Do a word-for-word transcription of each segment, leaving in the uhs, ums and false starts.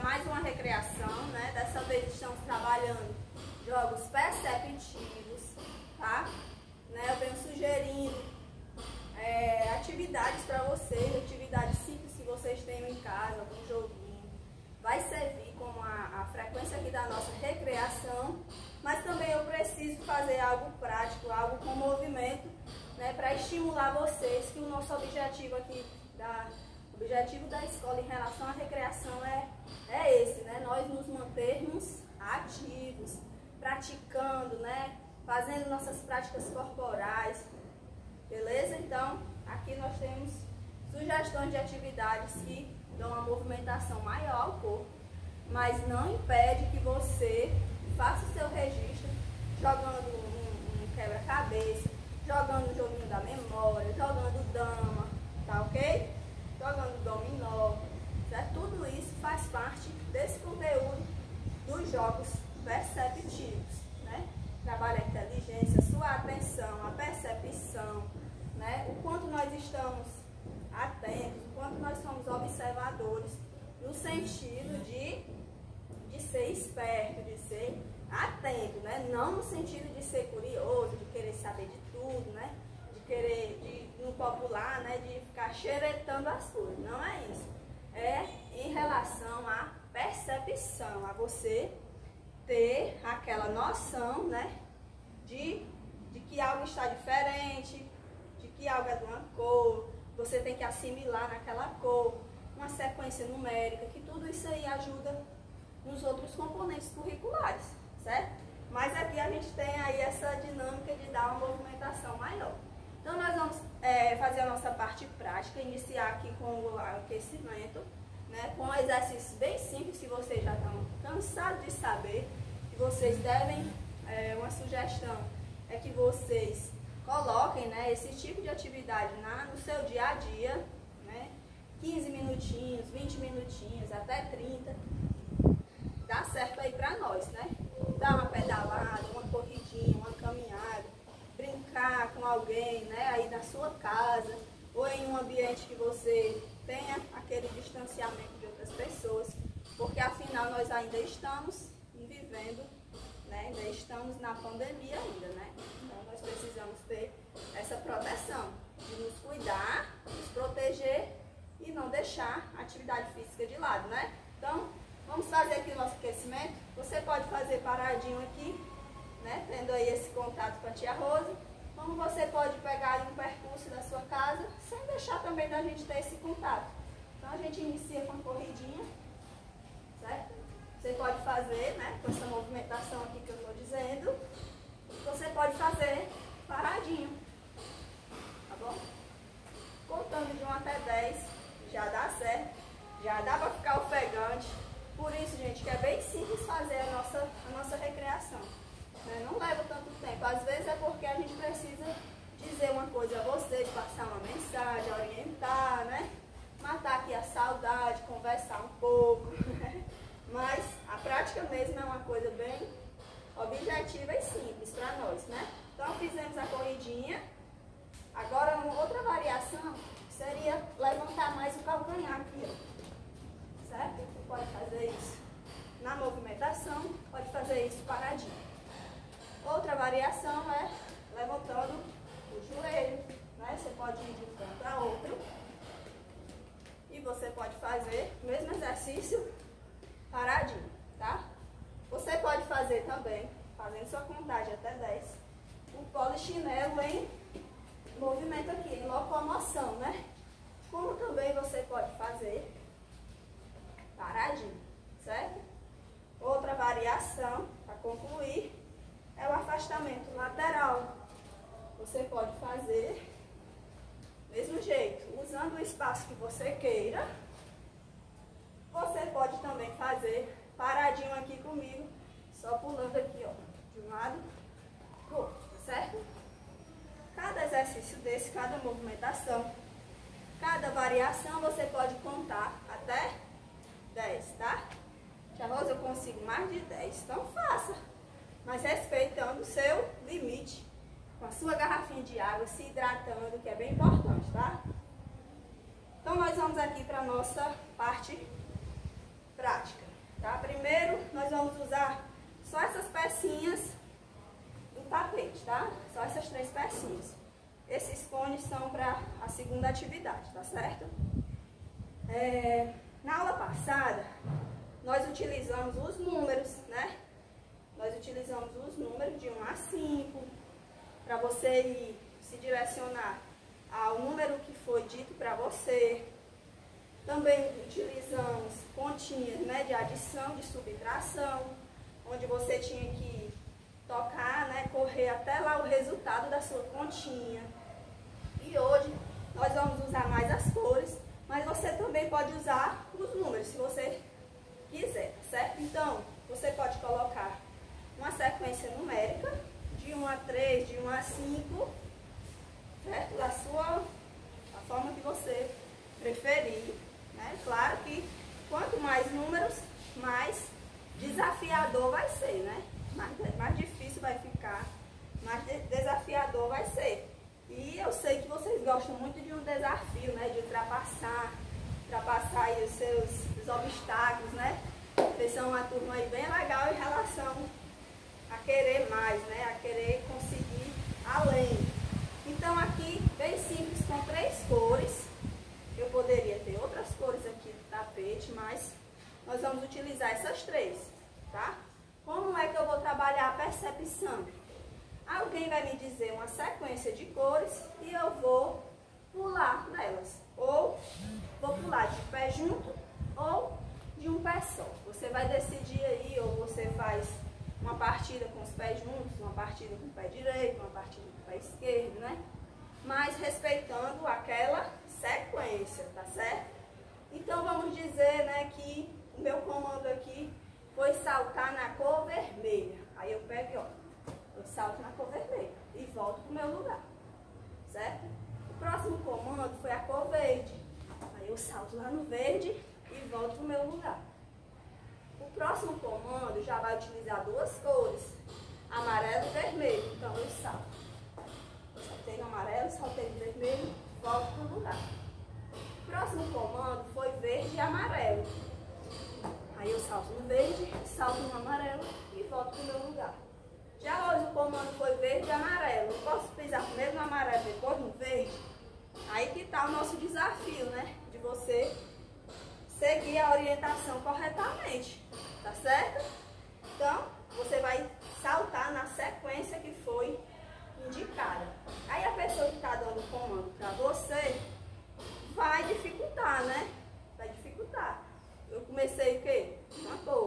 mais uma recreação, né? Dessa vez estamos trabalhando jogos perceptivos, tá? Né? Eu venho sugerindo é, atividades para vocês, atividades simples que vocês tenham em casa, algum joguinho. Vai servir como a, a frequência aqui da nossa recreação, mas também eu preciso fazer algo prático, algo com movimento, né? Para estimular vocês, que o nosso objetivo aqui da... O objetivo da escola em relação à recreação é, é esse, né? Nós nos mantermos ativos, praticando, né? Fazendo nossas práticas corporais, beleza? Então, aqui nós temos sugestões de atividades que dão uma movimentação maior ao corpo, mas não impede que você faça o seu registro jogando um, um quebra-cabeça, jogando um joguinho da memória, jogando dama, tá ok? Jogando dominó, certo? Tudo isso faz parte desse conteúdo dos jogos perceptivos, né? Trabalha a inteligência, sua atenção, a percepção, né? O quanto nós estamos atentos, o quanto nós somos observadores, no sentido de, de ser esperto, de ser atento, né? Não no sentido de ser curioso, de querer saber de tudo, né? De querer, de, no popular, né? De ficar xeretando as coisas. Não é isso. É em relação à percepção, a você ter aquela noção, né? De, de que algo está diferente, de que algo é de uma cor, você tem que assimilar naquela cor, uma sequência numérica, que tudo isso aí ajuda nos outros componentes curriculares, certo? Mas aqui a gente tem aí essa dinâmica de dar uma movimentação maior. Então nós vamos é, fazer a nossa parte prática, iniciar aqui com o aquecimento, né, com exercícios bem simples, que vocês já estão cansados de saber, que vocês devem, é, uma sugestão é que vocês coloquem, né, esse tipo de atividade na, no seu dia a dia, né, quinze minutinhos, vinte minutinhos, até trinta, dá certo aí pra nós, né? Dar uma pedalada, uma corridinha, uma caminhada, brincar com alguém, né, aí na sua casa, ou em um ambiente que você tenha aquele distanciamento de outras pessoas, porque afinal nós ainda estamos vivendo, né, ainda estamos na pandemia ainda, né? Então nós precisamos ter essa proteção, de nos cuidar, nos proteger e não deixar a atividade física de lado, né? Então, vamos fazer aqui o nosso aquecimento. Você pode fazer paradinho aqui, né, tendo aí esse contato com a tia Rosa, como você pode pegar aí um percurso da sua casa, sem deixar também da gente ter esse contato. Então a gente inicia com a corridinha, certo? Você pode fazer, né, com essa movimentação aqui que eu estou dizendo, você pode fazer paradinho, tá bom? Contando de um até dez, já dá certo, já dá para ficar ofegante. Por isso, gente, que é bem simples fazer a nossa, a nossa recreação. Né? Não leva tanto tempo. Às vezes é porque a gente precisa dizer uma coisa a vocês, passar uma mensagem, orientar, né? Matar aqui a saudade, conversar um pouco. Né? Mas a prática mesmo é uma coisa bem objetiva e simples para nós, né? Então fizemos a corridinha. Agora uma outra variação seria levantar mais o calcanhar aqui, ó. Certo? Você pode fazer isso na movimentação, pode fazer isso paradinho. Outra variação é levantando o joelho, né? Você pode ir de um canto a outro. E você pode fazer o mesmo exercício paradinho, tá? Você pode fazer também, fazendo sua contagem até dez, o polichinelo em movimento aqui, em locomoção, né? Como também você pode fazer paradinho, certo? Outra variação, para concluir, é o afastamento lateral. Você pode fazer do mesmo jeito, usando o espaço que você queira. Você pode também fazer paradinho aqui comigo, só pulando aqui, ó, de um lado pro outro, certo? Cada exercício desse, cada movimentação, cada variação, você pode contar até dez, tá? Tia Rosa, eu consigo mais de dez, então faça, mas respeitando o seu limite, com a sua garrafinha de água, se hidratando, que é bem importante, tá? Então nós vamos aqui para a nossa parte prática. tá? Primeiro, nós vamos usar só essas pecinhas do tapete, tá? Só essas três pecinhas. Esses cones são para a segunda atividade, tá certo? É, na aula passada, nós utilizamos os números, né? Nós utilizamos os números de um a cinco, para você ir se direcionar ao número que foi dito para você. Também utilizamos continhas, né, de adição, de subtração, onde você tinha que tocar, né, correr até lá o resultado da sua continha. E hoje nós vamos usar mais as cores, mas você também pode usar os números, se você quiser, certo? Então, você pode colocar uma sequência numérica de um a três, de um a cinco, certo? Da sua, da forma que você preferir, né? Claro que quanto mais números, mais desafiador vai ser, né? Mais, mais difícil vai ficar, mais de, desafiador vai ser. E eu sei que vocês gostam muito de um desafio, né? De ultrapassar, ultrapassar aí os seus os obstáculos, né? Vocês são uma turma aí bem legal em relação a querer mais, né? A querer conseguir além. Então aqui, bem simples, com três cores. Eu poderia ter outras cores aqui do tapete, mas nós vamos utilizar essas três, tá? Como é que eu vou trabalhar a percepção? Alguém vai me dizer uma sequência de cores e eu vou pular nelas. Ou vou pular de pé junto ou de um pé só. Você vai decidir aí, ou você faz uma partida com os pés juntos, uma partida com o pé direito, uma partida com o pé esquerdo, né? Mas respeitando aquela sequência, tá certo? Então vamos dizer, né, que o meu comando aqui foi saltar na cor vermelha. Aí eu pego e ó, eu salto na cor vermelha e volto pro meu lugar, certo? O próximo comando foi a cor verde. Aí eu salto lá no verde e volto pro meu lugar. O próximo comando já vai utilizar duas cores, amarelo e vermelho. Então eu salto. Eu saltei no amarelo, saltei no vermelho, volto pro lugar. O próximo comando foi verde e amarelo. Aí eu salto no verde, salto no amarelo e volto pro meu lugar. Já hoje o comando foi verde e amarelo. Eu posso pisar primeiro no amarelo, depois no verde? Aí que tá o nosso desafio, né? De você seguir a orientação corretamente, tá certo? Então, você vai saltar na sequência que foi indicada. Aí a pessoa que está dando o comando para você vai dificultar, né? Vai dificultar. Eu comecei o quê? Uma cor.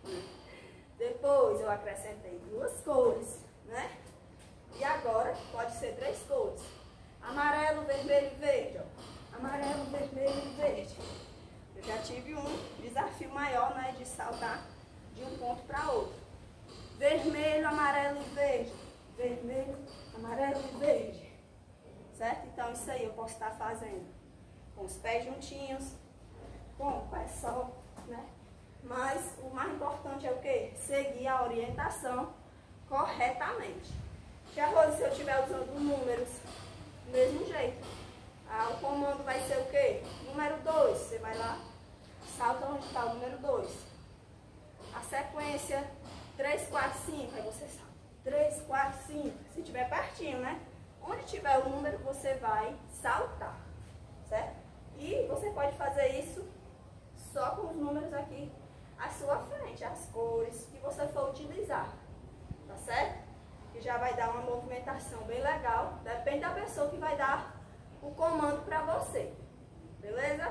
Depois eu acrescentei duas cores, né? E agora pode ser três cores. Amarelo, vermelho e verde, ó. Amarelo, vermelho e verde. Eu já tive um desafio maior, né, de saltar de um ponto para outro. Vermelho, amarelo e verde. Vermelho, amarelo e verde. Certo? Então isso aí eu posso estar fazendo com os pés juntinhos, com o pé só, né? Mas o mais importante é o quê? Seguir a orientação corretamente. Já Rose, se eu estiver usando números, do mesmo jeito. Ah, o comando vai ser o quê? Número dois. Você vai lá, salta onde está o número dois. A sequência três, quatro, cinco. Aí você salta. três, quatro, cinco. Se tiver pertinho, né? Onde tiver o número, você vai saltar. Certo? E você pode fazer isso só com os números aqui à sua frente, as cores que você for utilizar. Tá certo? Que já vai dar uma movimentação bem legal. Depende da pessoa que vai dar o comando para você. Beleza?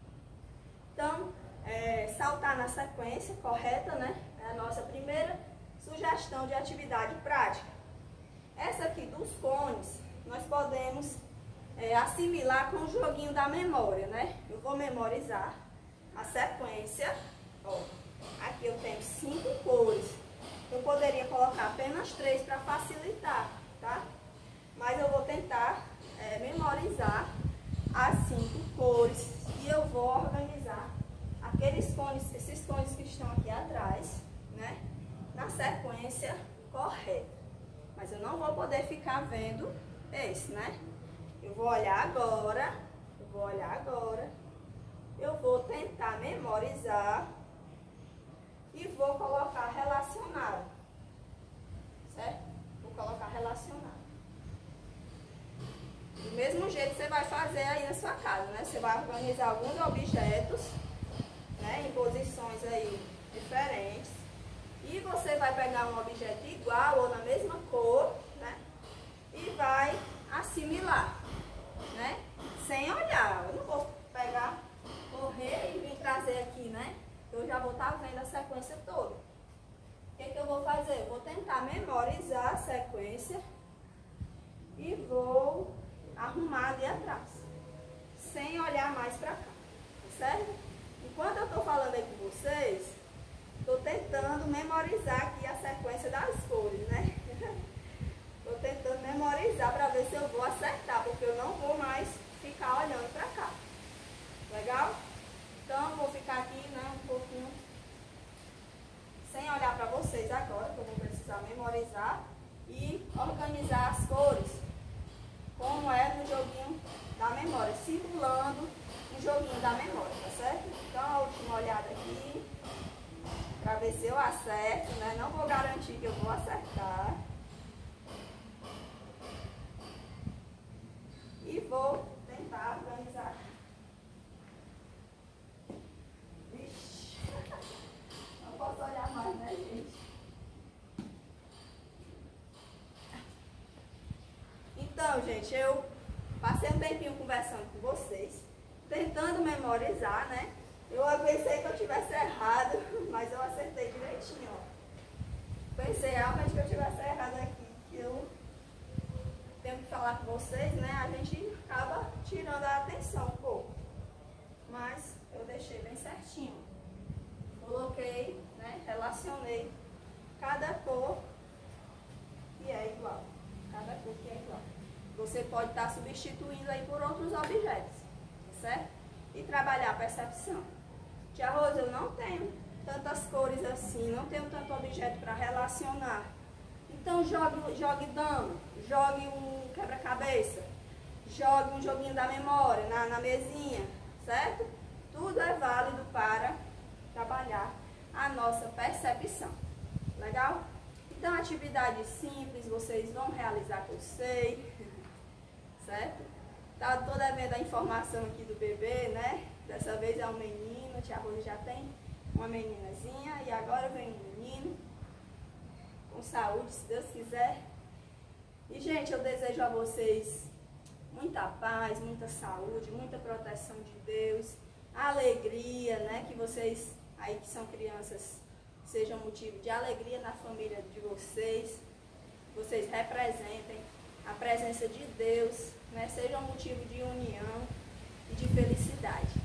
Então, é, saltar na sequência correta, né? É a nossa primeira sugestão de atividade prática. Essa aqui dos cones, nós podemos é, assimilar com o joguinho da memória, né? Eu vou memorizar a sequência. Ó, aqui eu tenho cinco cores. Eu poderia colocar apenas três para facilitar, tá? Mas eu vou tentar é, memorizar as cinco cores e eu vou organizar aqueles cones, esses cones que estão aqui atrás, né? Na sequência correta. Mas eu não vou poder ficar vendo esse, né? Eu vou olhar agora, eu vou olhar agora, eu vou tentar memorizar mesmo jeito você vai fazer aí na sua casa, né? Você vai organizar alguns objetos, né, em posições aí diferentes. E você vai pegar um objeto igual ou na mesma cor, né? E vai assimilar, né? Sem olhar. Eu não vou pegar, correr e vir trazer aqui, né? Eu já vou estar vendo a sequência toda. O que que eu vou fazer? Eu vou tentar memorizar a sequência e vou arrumar ali atrás, sem olhar mais pra cá, certo? Enquanto eu tô falando aí com vocês, tô tentando memorizar aqui a sequência das cores, né? Tô tentando memorizar para ver se eu vou acertar, porque eu não vou mais ficar olhando pra cá. Legal? Então, vou ficar aqui, né, um pouquinho sem olhar para vocês agora, que eu vou precisar memorizar e organizar as cores, como é no joguinho da memória, simulando um joguinho da memória, tá certo? Então, a última olhada aqui, para ver se eu acerto, né? Não vou garantir que eu vou acertar. E vou tentar organizar. Vixe, não posso olhar mais, né, gente? Então, gente, eu passei um tempinho conversando com vocês, tentando memorizar, né? Eu pensei que eu tivesse errado, mas eu acertei direitinho, ó. Pensei realmente que eu tivesse errado aqui, que eu tenho que falar com vocês, né? A gente acaba tirando a atenção um pouco. Mas eu deixei bem certinho. Coloquei, né? Relacionei cada cor que é igual. Cada cor que é igual. Você pode estar substituindo aí por outros objetos, certo? E trabalhar a percepção. Tia Rosa, eu não tenho tantas cores assim, não tenho tanto objeto para relacionar. Então jogue, jogue dama, jogue um quebra-cabeça, jogue um joguinho da memória na, na mesinha, certo? Tudo é válido para trabalhar a nossa percepção. Legal? Então, atividade simples, vocês vão realizar que eu sei, certo? Tá toda vendo a informação aqui do bebê, né? Dessa vez é um menino, a tia Rosa já tem uma meninazinha e agora vem um menino. Com saúde, se Deus quiser. E, gente, eu desejo a vocês muita paz, muita saúde, muita proteção de Deus, alegria, né? Que vocês, aí que são crianças, sejam motivo de alegria na família de vocês. Vocês representem a presença de Deus, né? Sejam motivo de união e de felicidade.